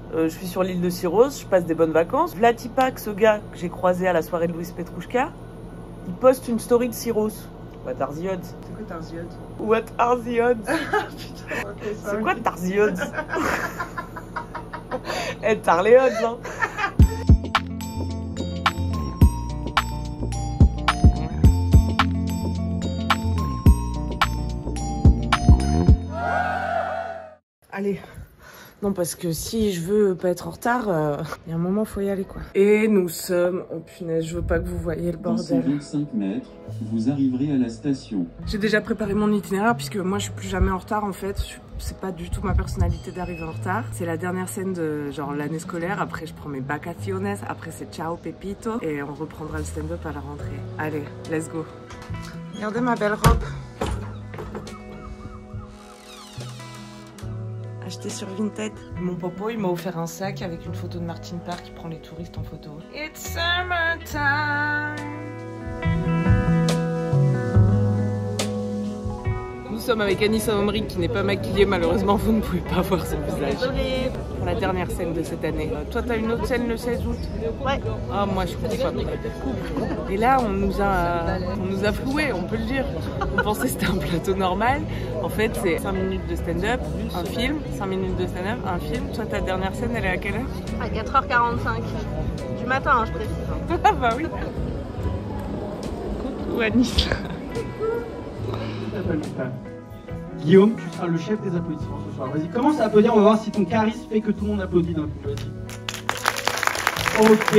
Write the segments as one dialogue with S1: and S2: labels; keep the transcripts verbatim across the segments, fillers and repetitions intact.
S1: Euh, je suis sur l'île de Syros, je passe des bonnes vacances. Vlatipak, ce gars que j'ai croisé à la soirée de Louis Petrouchka, il poste une story de Syros. What are the odds?
S2: C'est quoi Are the odds?
S1: What are the odds?
S2: Okay,
S1: c'est quoi are the odds? Eh, t'as les odds, hein. Allez. Non, parce que si je veux pas être en retard, il euh, y a un moment, faut y aller, quoi. Et nous sommes... Oh punaise, je veux pas que vous voyez le bordel.
S3: Dans cent vingt-cinq mètres, vous arriverez à la station.
S1: J'ai déjà préparé mon itinéraire, puisque moi, je suis plus jamais en retard, en fait. C'est pas du tout ma personnalité d'arriver en retard. C'est la dernière scène de genre l'année scolaire. Après, je prends mes vacaciones. Après, c'est ciao Pepito. Et on reprendra le stand-up à la rentrée. Allez, let's go. Regardez ma belle robe. Acheté sur Vinted. Mon popo, il m'a offert un sac avec une photo de Martine Parr qui prend les touristes en photo. It's summertime. Nous sommes avec Anissa Omri qui n'est pas maquillée, malheureusement vous ne pouvez pas voir son visage. Désolée. Pour la dernière scène de cette année. Euh, toi t'as une autre scène le seize août? Ouais. Ah moi je suis pas. Et là on nous a on nous a floués, on peut le dire. On pensait que c'était un plateau normal. En fait c'est cinq minutes de stand-up, un film, cinq minutes de stand-up, un film. Toi ta dernière scène elle est à quelle heure?
S2: À quatre heures quarante-cinq. Du matin hein, je précise.
S1: Ah bah oui. Coucou Anis.
S4: Guillaume, tu seras le chef des applaudissements ce soir. Vas-y, commence à applaudir, on va voir si ton charisme fait que tout le monde applaudit d'un coup. Vas-y. Ok.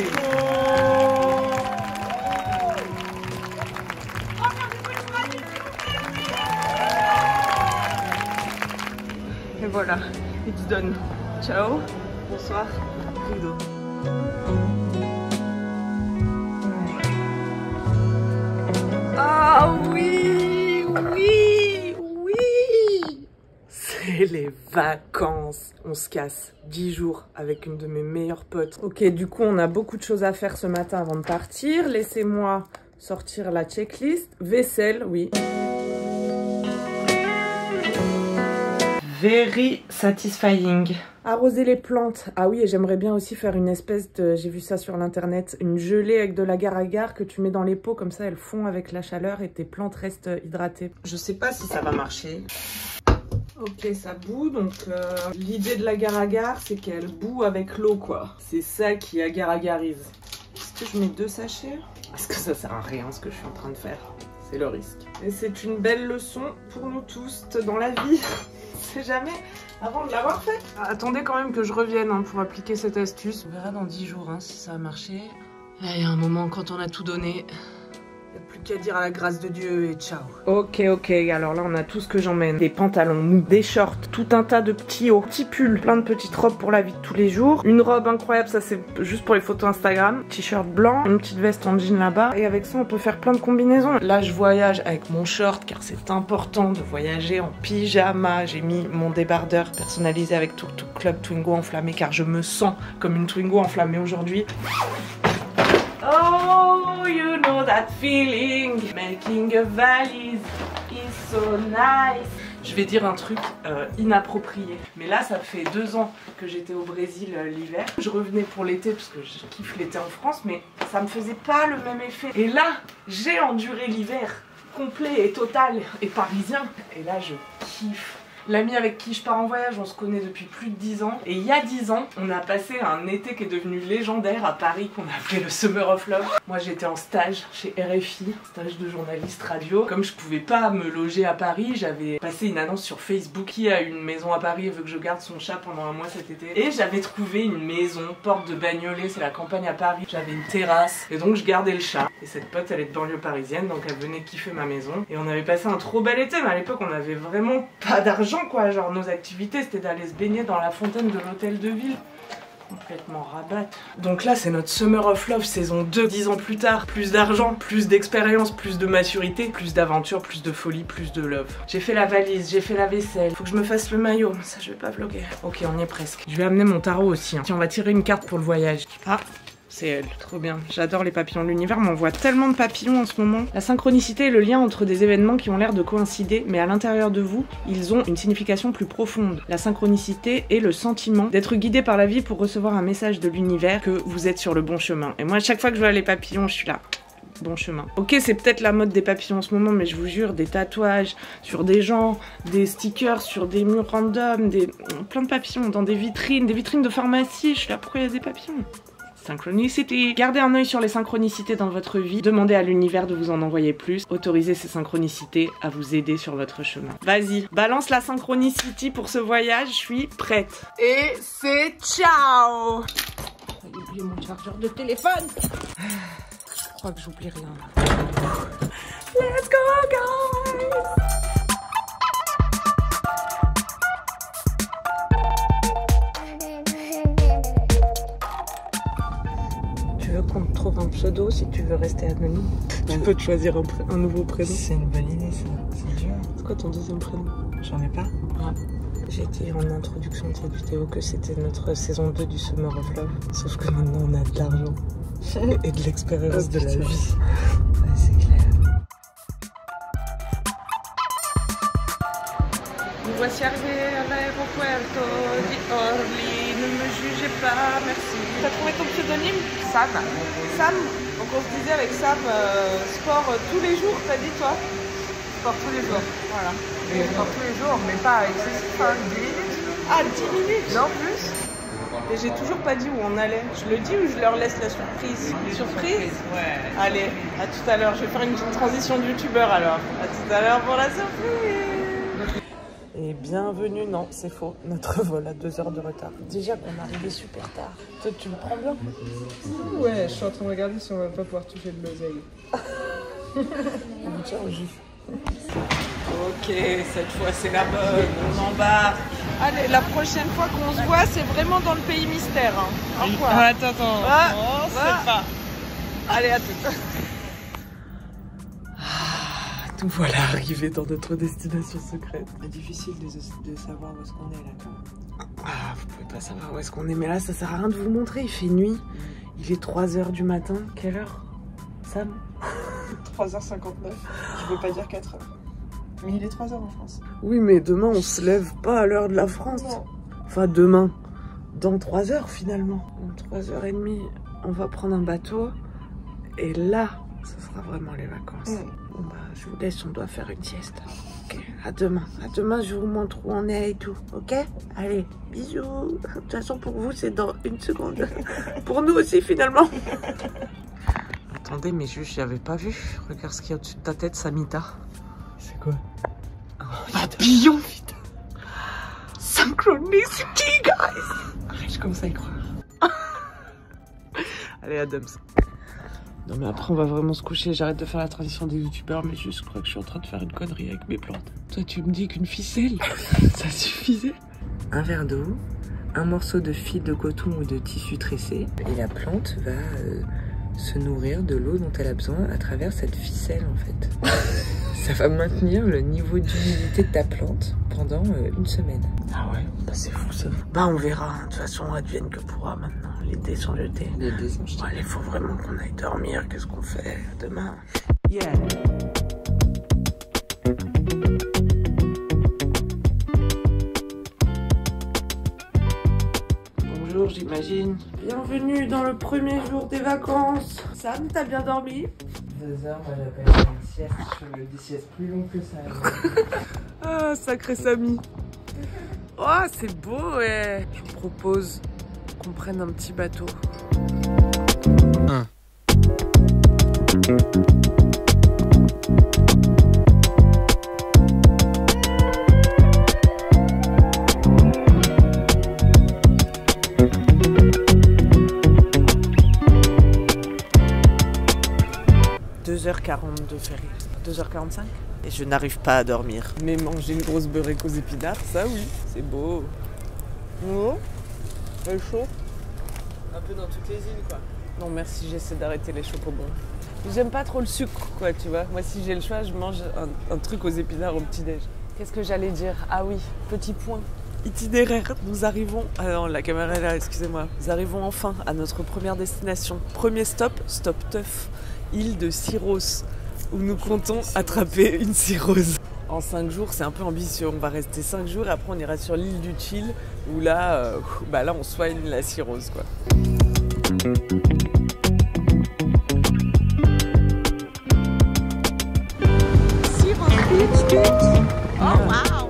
S1: Et voilà, it's done. Ciao, bonsoir, rideau. Ah oui, oui, oui. C'est les vacances. On se casse dix jours avec une de mes meilleures potes. Ok, du coup, on a beaucoup de choses à faire ce matin avant de partir. Laissez-moi sortir la checklist. Vaisselle, oui. Very satisfying. Arroser les plantes. Ah oui, et j'aimerais bien aussi faire une espèce de... J'ai vu ça sur l'internet. Une gelée avec de l'agar-agar que tu mets dans les pots. Comme ça, elles fondent avec la chaleur et tes plantes restent hydratées. Je sais pas si ça va marcher. Ok, ça bout. Donc, euh, l'idée de l'agar-agar, c'est qu'elle bout avec l'eau, quoi. C'est ça qui agar-agarise. Est-ce que je mets deux sachets? Parce que ça sert à rien, ce que je suis en train de faire. C'est le risque. Et c'est une belle leçon pour nous tous dans la vie. C'est jamais avant de l'avoir fait. Attendez quand même que je revienne hein, pour appliquer cette astuce. On verra dans dix jours hein, si ça a marché. Là, il y a un moment quand on a tout donné. Il n'y a plus qu'à dire à la grâce de Dieu et ciao. Ok, ok, alors là on a tout ce que j'emmène. Des pantalons mous, des shorts, tout un tas de petits hauts, petits pulls, plein de petites robes pour la vie de tous les jours. Une robe incroyable, ça c'est juste pour les photos Instagram. T-shirt blanc, une petite veste en jean là-bas. Et avec ça on peut faire plein de combinaisons. Là je voyage avec mon short car c'est important de voyager en pyjama. J'ai mis mon débardeur personnalisé avec Tuk Tuk Club Twingo enflammé car je me sens comme une Twingo enflammée aujourd'hui. Oh, you know that feeling. Making a valise is so nice. Je vais dire un truc euh, inapproprié. Mais là, ça fait deux ans que j'étais au Brésil euh, l'hiver. Je revenais pour l'été parce que je kiffe l'été en France, mais ça me faisait pas le même effet. Et là, j'ai enduré l'hiver complet et total et parisien. Et là, je kiffe. L'ami avec qui je pars en voyage, on se connaît depuis plus de dix ans. Et il y a dix ans, on a passé un été qui est devenu légendaire à Paris, qu'on a appelé le Summer of Love. Moi j'étais en stage chez R F I, stage de journaliste radio. Comme je pouvais pas me loger à Paris, j'avais passé une annonce sur Facebook. Qui a une maison à Paris et veut que je garde son chat pendant un mois cet été. Et j'avais trouvé une maison, porte de Bagnolet, c'est la campagne à Paris. J'avais une terrasse et donc je gardais le chat. Et cette pote elle est de banlieue parisienne, donc elle venait kiffer ma maison. Et on avait passé un trop bel été, mais à l'époque on avait vraiment pas d'argent quoi, genre nos activités c'était d'aller se baigner dans la fontaine de l'hôtel de ville. Complètement rabat. Donc là c'est notre Summer of Love saison deux, dix ans plus tard. Plus d'argent, plus d'expérience, plus de maturité, plus d'aventure, plus de folie, plus de love. J'ai fait la valise, j'ai fait la vaisselle. Faut que je me fasse le maillot, ça je vais pas vlogger. Ok on y est presque. Je vais amener mon tarot aussi hein. Tiens on va tirer une carte pour le voyage. Ah, c'est elle, trop bien. J'adore les papillons. L'univers m'envoie tellement de papillons en ce moment. La synchronicité est le lien entre des événements qui ont l'air de coïncider, mais à l'intérieur de vous, ils ont une signification plus profonde. La synchronicité est le sentiment d'être guidé par la vie pour recevoir un message de l'univers que vous êtes sur le bon chemin. Et moi, à chaque fois que je vois les papillons, je suis là. Bon chemin. Ok, c'est peut-être la mode des papillons en ce moment, mais je vous jure, des tatouages sur des gens, des stickers sur des murs random, des plein de papillons dans des vitrines, des vitrines de pharmacie. Je suis là, pourquoi il y a des papillons? Synchronicity. Gardez un œil sur les synchronicités dans votre vie. Demandez à l'univers de vous en envoyer plus. Autorisez ces synchronicités à vous aider sur votre chemin. Vas-y, balance la synchronicity pour ce voyage. Je suis prête. Et c'est ciao. J'ai oublié mon chargeur de téléphone. Je crois que j'oublie rien là. Let's go guys! Tu veux qu'on te trouve un pseudo si tu veux rester anonyme? Tu peux te choisir un, un nouveau prénom.
S5: C'est une bonne idée ça, c'est dur.
S1: C'est quoi ton deuxième prénom?
S5: J'en ai pas.
S1: Ouais. J'ai dit en introduction de cette vidéo que c'était notre saison deux du Summer of Love. Sauf que maintenant on a de l'argent. Et de l'expérience de la vie.
S5: Ouais, c'est clair.
S1: Nous voici arrivés à l'aéropuerto di Orly. Ne me jugez pas, merci. T'as trouvé ton pseudonyme? Sam. Sam. Donc on se disait avec Sam, euh, sport euh, tous les jours, t'as dit toi? Sport tous les jours, voilà.
S5: Et sport tous les jours, mais pas excessif, hein, dix minutes.
S1: Ah, dix minutes?
S5: Non, plus.
S1: Et j'ai toujours pas dit où on allait. Je le dis ou je leur laisse la surprise? Surprise?
S5: Ouais.
S1: Allez, à tout à l'heure. Je vais faire une petite transition de youtubeur alors. À tout à l'heure pour la surprise. Et bienvenue, non, c'est faux. Notre vol a deux heures de retard. Déjà qu'on est arrivé super tard. Toi, tu me prends bien?
S5: Ouais, je suis en train de regarder si on va pas pouvoir toucher de l'oseille.
S1: On me tient au jus. Ok, cette fois c'est la bonne, on embarque. Allez, la prochaine fois qu'on se voit, c'est vraiment dans le pays mystère. Hein. Au revoir.
S5: Ah, attends, attends,
S1: ah,
S5: on sait
S1: ah.
S5: pas.
S1: Allez, à tout. Ah, nous voilà arrivés dans notre destination secrète.
S5: C'est difficile de, de savoir où est-ce qu'on est là quand même.
S1: Ah, vous pouvez pas savoir où est-ce qu'on est, mais là ça sert à rien de vous le montrer, il fait nuit. Il est trois heures du matin. Quelle heure, Sam?
S5: trois heures cinquante-neuf, je veux pas dire quatre heures. Mais il est trois heures en France.
S1: Oui, mais demain on se lève pas à l'heure de la France.
S5: Non.
S1: Enfin, demain, dans trois heures finalement. Dans trois heures et demie, on va prendre un bateau. Et là, ce sera vraiment les vacances.
S5: Mm.
S1: Bon bah, je vous laisse, on doit faire une sieste. Ok, à demain. À demain, je vous montre où on est et tout. Ok? Allez, bisous. De toute façon, pour vous, c'est dans une seconde. Pour nous aussi, finalement. Attendez, mais juste, j'avais pas vu. Regarde ce qu'il y a au-dessus de ta tête, Samita.
S5: C'est quoi?
S1: Un papillon, putain. Synchronicity, guys.
S5: Arrête, je commence à y croire.
S1: Allez, Adams. Non, mais après, on va vraiment se coucher. J'arrête de faire la transition des youtubeurs, mais juste, je crois que je suis en train de faire une connerie avec mes plantes. Toi, tu me dis qu'une ficelle, ça suffisait?
S5: Un verre d'eau, un morceau de fil de coton ou de tissu tressé, et la plante va euh, se nourrir de l'eau dont elle a besoin à travers cette ficelle en fait. Ça va maintenir le niveau d'humidité de ta plante pendant euh, une semaine.
S1: Ah ouais, bah c'est fou ça. Bah on verra, hein. De toute façon advienne que pourra maintenant. Les dés sont jetés.
S5: Les dés sont jetés.
S1: Allez, faut vraiment qu'on aille dormir. Qu'est-ce qu'on fait demain? Yeah. Bonjour, j'imagine. Bienvenue dans le premier jour des vacances. Sam, t'as bien dormi?
S5: Deux heures, moi j'appelle une sieste. Je fais des siestes plus longues que ça.
S1: Ah, sacré Samy. Oh, c'est beau, ouais. Je vous propose qu'on prenne un petit bateau. Un. deux heures quarante de ferry. deux heures quarante-cinq. Et je n'arrive pas à dormir. Mais manger une grosse beurrée aux épinards, ça oui, c'est beau. Oh, c'est chaud.
S5: Un peu dans toutes les îles quoi.
S1: Non merci, j'essaie d'arrêter les chocobons. J'aime pas trop le sucre quoi, tu vois. Moi si j'ai le choix, je mange un, un truc aux épinards au petit-déj. Qu'est-ce que j'allais dire? Ah oui, petit point. Itinéraire, nous arrivons... Ah non, la caméra est là, excusez-moi. Nous arrivons enfin à notre première destination. Premier stop, Stop Teuf, île de cirrhose, où nous comptons attraper une cirrhose. En cinq jours, c'est un peu ambitieux. On va rester cinq jours et après on ira sur l'île du Chill, où là, euh, bah là on soigne la cirrhose, quoi.
S2: Oh wow!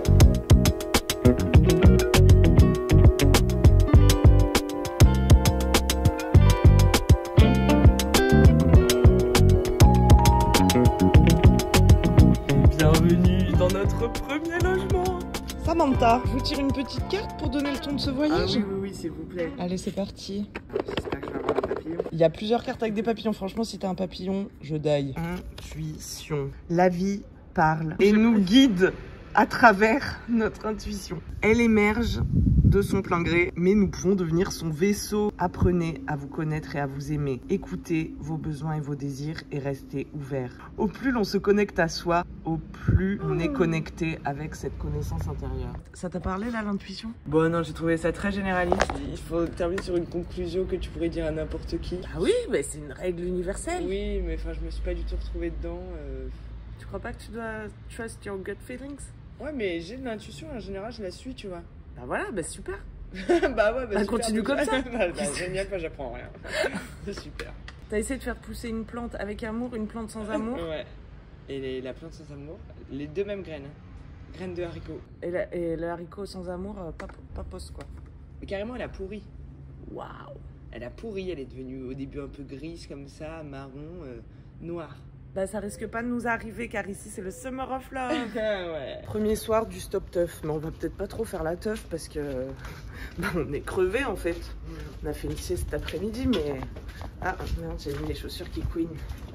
S1: Bienvenue dans notre premier logement. Samantha, je vous tire une petite carte pour donner le ton de ce voyage.
S5: Ah oui, oui, oui, s'il vous plaît.
S1: Allez, c'est parti.
S5: J'espère que je vais avoir un papillon.
S1: Il y a plusieurs cartes avec des papillons. Franchement, si t'as un papillon, je die. Intuition. La vie parle et nous guide à travers notre intuition. Elle émerge de son plein gré, mais nous pouvons devenir son vaisseau. Apprenez à vous connaître et à vous aimer. Écoutez vos besoins et vos désirs et restez ouverts. Au plus l'on se connecte à soi, au plus on est connecté avec cette connaissance intérieure. Ça t'a parlé là, l'intuition?
S5: Bon, non, j'ai trouvé ça très généraliste. Il faut terminer sur une conclusion que tu pourrais dire à n'importe qui.
S1: Ah oui, mais c'est une règle universelle.
S5: Oui, mais enfin, je me suis pas du tout retrouvée dedans. Euh...
S1: Tu crois pas que tu dois trust your gut feelings?
S5: Ouais, mais j'ai de l'intuition, en général, je la suis, tu vois.
S1: Bah voilà, bah super.
S5: bah ouais, bah,
S1: bah
S5: super,
S1: continue
S5: donc...
S1: comme ça.
S5: bah, bah, génial, moi j'apprends rien. C'est super.
S1: T'as essayé de faire pousser une plante avec amour, une plante sans amour.
S5: Ouais. Et les, la plante sans amour, les deux mêmes graines. Graines de haricots.
S1: Et, la, et le haricot sans amour, euh, pas, pas poste quoi.
S5: Mais carrément, elle a pourri.
S1: Waouh.
S5: Elle a pourri, elle est devenue au début un peu grise comme ça, marron, euh, noir.
S1: Bah ça risque pas de nous arriver car ici c'est le Summer of Love.
S5: Ouais.
S1: Premier soir du Stop Teuf, mais on va peut-être pas trop faire la teuf parce que bah, on est crevé en fait. On a fait une sieste cet après-midi mais... Ah merde, j'ai mis les chaussures qui couinent.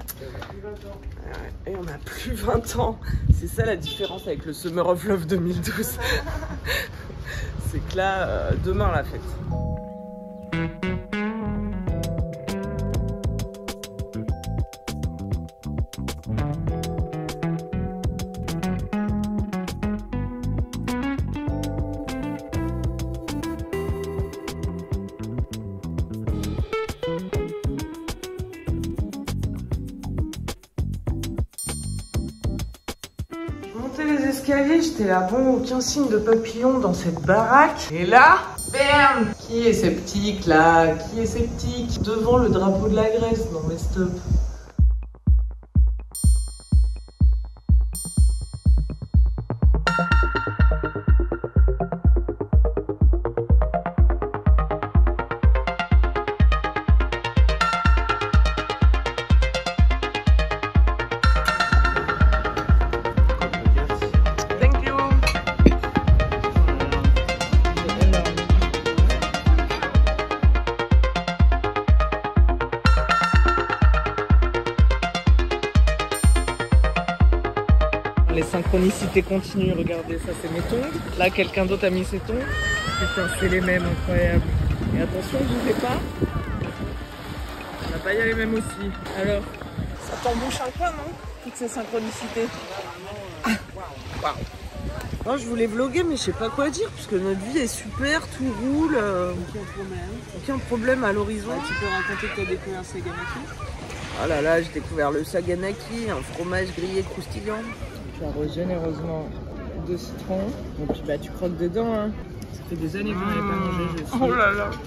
S1: Et on a plus vingt ans. C'est ça la différence avec le Summer of Love deux mille douze. C'est que là, euh, demain la fête. Les escaliers, j'étais là, bon, aucun signe de papillon dans cette baraque. Et là, bam! Qui est sceptique là? Qui est sceptique? Devant le drapeau de la Grèce? Non mais stop. Les synchronicités continuent, regardez, ça c'est mes tongs. Là, quelqu'un d'autre a mis ses tongs. Putain, c'est les mêmes, incroyable. Et attention, ne bougez pas. On va pas y aller même aussi. Alors, ça t'embouche un peu, non? Toutes ces synchronicités. Ah, waouh. Moi, je voulais vlogger, mais je sais pas quoi dire, parce que notre vie est super, tout roule. Euh, aucun problème. Aucun problème à l'horizon. Bah, tu peux raconter que tu as découvert Saganaki. Oh là là, j'ai découvert le Saganaki, un fromage grillé croustillant. Tu arroses généreusement de citron. Donc tu, bah, tu croques dedans. Hein. Ça fait des années qu'on n'avait mmh. pas mangé. Je suis... Oh là là.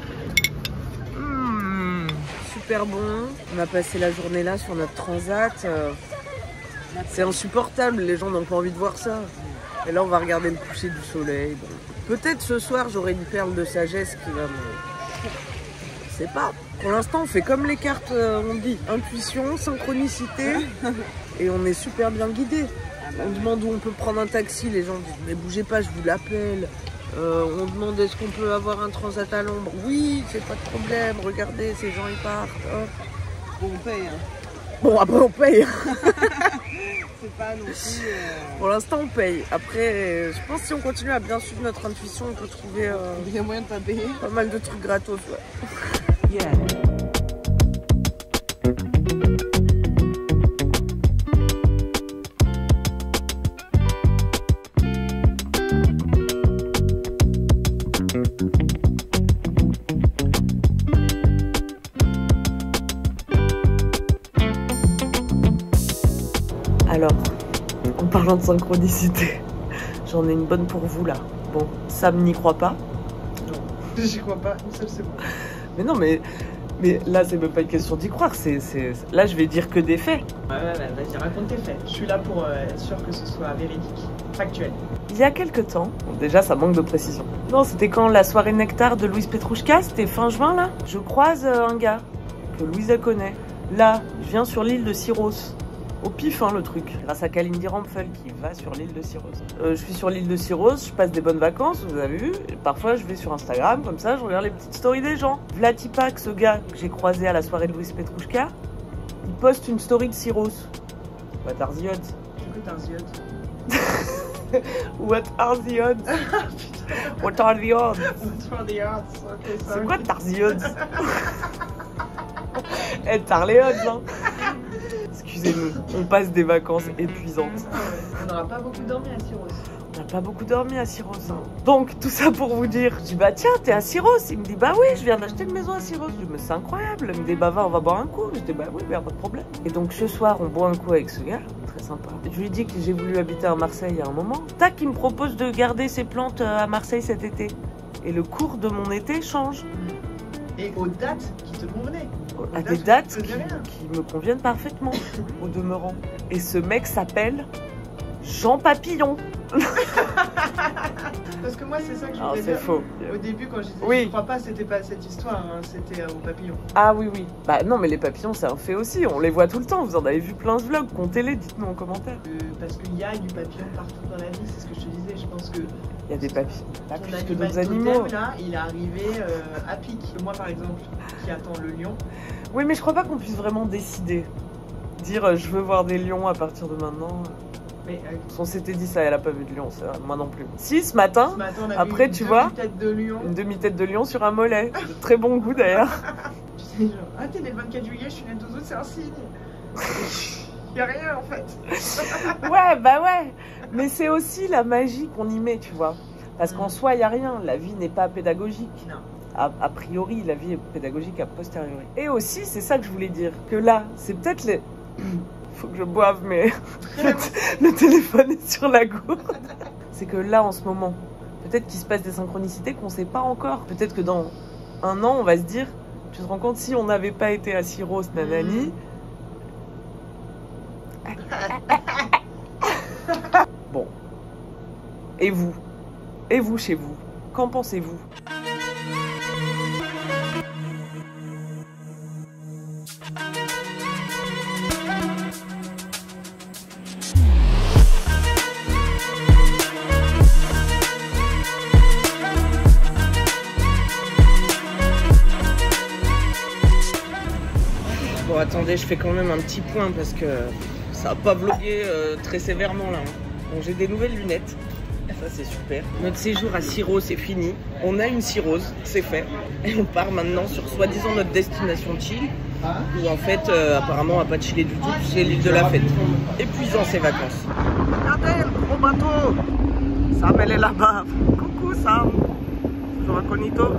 S1: Mmh. Super bon. On a passé la journée là sur notre transat. Euh, C'est insupportable, les gens n'ont pas envie de voir ça. Et là on va regarder le coucher du soleil. Peut-être ce soir j'aurai une perle de sagesse qui va me... Je sais pas. Pour l'instant on fait comme les cartes, euh, on dit intuition, synchronicité. Et on est super bien guidé. On demande où on peut prendre un taxi, les gens disent mais bougez pas, je vous l'appelle. Euh, on demande est-ce qu'on peut avoir un transat à l'ombre. Oui, c'est pas de problème, regardez, ces gens ils partent. Hop.
S2: Bon, on paye. Hein.
S1: Bon, après on paye.
S2: C'est pas non plus... Euh...
S1: Pour l'instant on paye. Après, je pense que si on continue à bien suivre notre intuition, on peut trouver... Euh,
S2: Il y a moyen de pas payer.
S1: Pas mal de trucs gratos, ouais. Yeah. Alors, en parlant de synchronicité, j'en ai une bonne pour vous là. Bon, Sam n'y croit pas.
S2: Non, j'y crois pas, une seule seconde.
S1: Mais non, mais, mais là, c'est même pas une question d'y croire. C'est, c'est... Là, je vais dire que des faits.
S2: Ouais, ouais, ouais, vas-y, raconte tes faits. Je suis là pour euh, être sûr que ce soit véridique, factuel.
S1: Il y a quelques temps, bon, déjà, ça manque de précision. Non, c'était quand la soirée Nectar de Louise Petrouchka, c'était fin juin là. Je croise euh, un gars que Louise elle connaît. Là, je viens sur l'île de Syros. Au pif, hein, le truc. Grâce à Kalindi Rampfel qui va sur l'île de Syros. Euh, je suis sur l'île de Syros, je passe des bonnes vacances, vous avez vu. Et parfois, je vais sur Instagram, comme ça, je regarde les petites stories des gens. Vlatipak, ce gars que j'ai croisé à la soirée de Louise Petrouchka, il poste une story de Syros. What are the odds?
S2: Écoute, un ziot.
S1: What are the odds? What are the odds?
S2: What are the odds? Okay,
S1: C'est quoi t'as the odds? Eh, t'as les odds, hein? Excusez-nous, on passe des vacances épuisantes.
S2: Ah ouais, on n'aura pas beaucoup dormi à Syros.
S1: On n'a pas beaucoup dormi à Syros. Hein. Donc, tout ça pour vous dire, je dis bah tiens, t'es à Syros. Il me dit bah oui, je viens d'acheter une maison à Syros. Je dis mais c'est incroyable. Il me dit bah va, on va boire un coup. Je dis bah oui, bah, pas de problème. Et donc ce soir, on boit un coup avec ce gars, très sympa. Je lui dis que j'ai voulu habiter à Marseille à un moment. Tac, il me propose de garder ses plantes à Marseille cet été. Et le cours de mon été change.
S2: Et aux dates qui te convenaient.
S1: À des dates qui, qui me conviennent parfaitement, au demeurant. Et ce mec s'appelle Jean Papillon.
S2: Parce que moi, c'est ça que je
S1: Alors
S2: voulais
S1: c'est
S2: dire.
S1: faux.
S2: Au début, quand je disais
S1: Oui.
S2: je crois pas, c'était pas cette histoire, hein, c'était euh, aux papillons.
S1: Ah oui, oui. Bah non, mais les papillons, c'est un fait aussi. On les voit tout le temps. Vous en avez vu plein de vlogs. Comptez-les, dites-nous en commentaire.
S2: Euh, parce qu'il y a du papillon partout dans la vie, c'est ce que je te disais. Je pense que
S1: Il y a des papillons. Pas
S2: ton
S1: plus que
S2: animal
S1: d'autres animaux.
S2: totem, là, il est arrivé euh, à pic. Moi, par exemple, qui attend le lion.
S1: Oui, mais je crois pas qu'on puisse vraiment décider. Dire euh, je veux voir des lions à partir de maintenant.
S2: Mais euh,
S1: On s'était dit ça, elle a pas vu de lion, ça, moi non plus. Si, ce matin,
S2: ce matin, on a
S1: après,
S2: vu
S1: tu
S2: une
S1: vois,
S2: tête de lion.
S1: une demi-tête de lion sur un mollet. De très bon goût d'ailleurs.
S2: Tu sais, genre, ah, t'es né le vingt-quatre juillet, je suis né le douze août, c'est un signe. Y a rien en fait.
S1: Ouais, bah ouais. Mais c'est aussi la magie qu'on y met, tu vois. Parce qu'en soi, il n'y a rien. La vie n'est pas pédagogique.
S2: Non.
S1: A, a priori, la vie est pédagogique a posteriori. Et aussi, c'est ça que je voulais dire. Que là, c'est peut-être les... Faut que je boive, mais le, le téléphone est sur la gourde. C'est que là, en ce moment, peut-être qu'il se passe des synchronicités qu'on ne sait pas encore. Peut-être que dans un an, on va se dire, tu te rends compte, si on n'avait pas été à Syros, nanani... Bon. Et vous? Et vous chez vous? Qu'en pensez-vous? Bon, attendez, je fais quand même un petit point parce que ça a pas vlogué euh, très sévèrement là. Hein. Bon, j'ai des nouvelles lunettes. Ça, c'est super. Notre séjour à Syros est fini. On a une Syros, c'est fait. Et on part maintenant sur soi-disant notre destination chill. Où en fait, euh, apparemment, on va pas chiller du tout. C'est l'île de la fête. Épuisant ces vacances. Regardez, le gros bateau. Sam, elle est là-bas. Coucou Sam. Toujours incognito.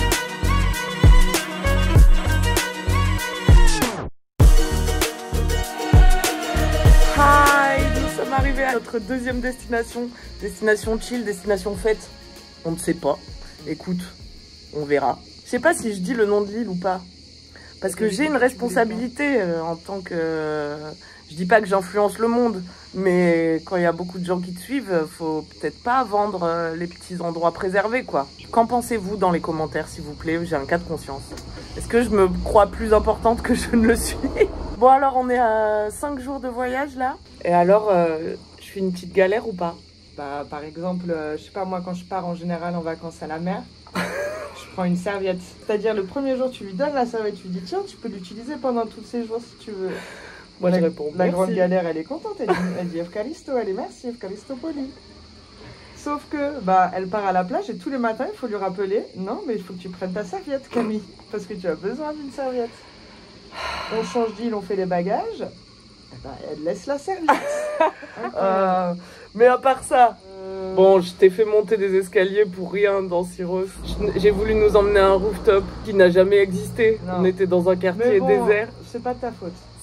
S1: Hi, nous sommes arrivés à notre deuxième destination. Destination chill, destination fête. On ne sait pas. Écoute, on verra. Je sais pas si je dis le nom de l'île ou pas. Parce que j'ai une responsabilité euh, en tant que... Euh, je dis pas que j'influence le monde, mais quand il y a beaucoup de gens qui te suivent, faut peut-être pas vendre euh, les petits endroits préservés, quoi. Qu'en pensez-vous dans les commentaires, s'il vous plaît? J'ai un cas de conscience. Est-ce que je me crois plus importante que je ne le suis? Bon, alors, on est à cinq jours de voyage, là. Et alors, euh, je fais une petite galère ou pas?
S6: Bah, par exemple, euh, je sais pas, moi, quand je pars en général en vacances à la mer, je prends une serviette. C'est-à-dire, le premier jour, tu lui donnes la serviette, tu lui dis, tiens, tu peux l'utiliser pendant tous ces jours si tu veux.
S1: Moi,
S6: la,
S1: je réponds,
S6: La
S1: merci.
S6: grande galère, elle est contente, elle dit, elle dit Evcaristo, elle est merci, Evcaristo poli. Sauf que, bah, elle part à la plage et tous les matins, il faut lui rappeler, non, mais il faut que tu prennes ta serviette, Camille, parce que tu as besoin d'une serviette. On change d'île, on fait les bagages, et bah, elle laisse la serviette.
S1: Euh, mais à part ça, euh... bon, je t'ai fait monter des escaliers pour rien dans Syros. J'ai voulu nous emmener à un rooftop qui n'a jamais existé.
S6: Non.
S1: On était dans un quartier
S6: bon,
S1: désert.
S6: C'est pas de ta faute.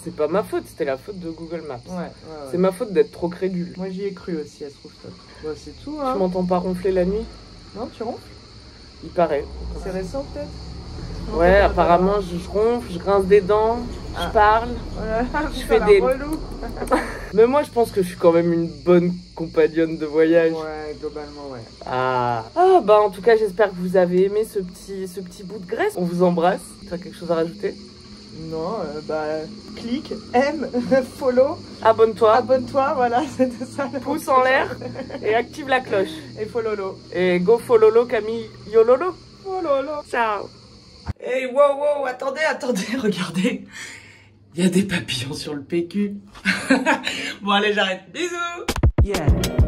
S5: C'est pas ma faute, c'était la faute de Google Maps.
S6: Ouais, ouais, ouais.
S5: C'est ma faute d'être trop crédule.
S6: Moi j'y ai cru aussi, elle se trouve top. Bon, c'est tout, hein.
S5: Tu m'entends pas ronfler la nuit?
S6: Non, tu ronfles?
S5: Il paraît.
S6: C'est récent peut-être?
S5: Ouais, apparemment je, je ronfle, je grince des dents,
S6: Ah.
S5: je parle.
S6: Voilà,
S5: Je
S6: je
S5: fais
S6: fais
S5: des-
S6: des relous.
S5: Mais moi je pense que je suis quand même une bonne compagnonne de voyage.
S6: Ouais, globalement, ouais.
S5: Ah. Ah bah en tout cas j'espère que vous avez aimé ce petit, ce petit bout de Grèce. On vous embrasse. Tu as quelque chose à rajouter?
S6: Non, euh, bah, clique, aime, follow,
S5: Abonne-toi,
S6: abonne-toi, voilà, c'était ça. le
S5: pouce en l'air et active la cloche.
S6: Et follow.
S5: Et go follow Camille Yololo.
S6: Oh là là.
S5: Ciao.
S1: Hey, wow, wow, attendez, attendez, regardez. Il y a des papillons sur le P Q. Bon, allez, j'arrête. Bisous. Yeah.